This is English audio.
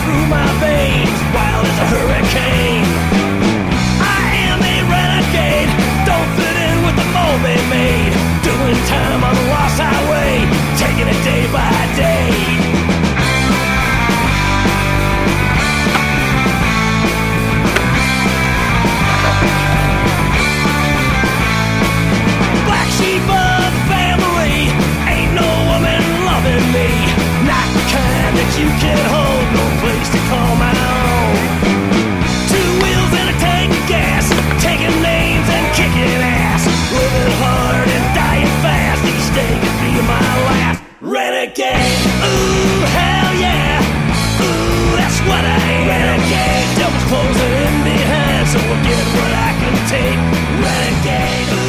through my veins, wild as a hurricane. I am a renegade, don't fit in with the mold they made. Doing time on the lost highway, taking it day by day. Black sheep of the family, ain't no woman loving me. Not the kind that you can hold, no place to call my own. Two wheels and a tank of gas, taking names and kicking ass. Living hard and dying fast, each day could be my last. Renegade, ooh, hell yeah. Ooh, that's what I am. Renegade, devil's closing in behind, so I'll get what I can take. Renegade, ooh.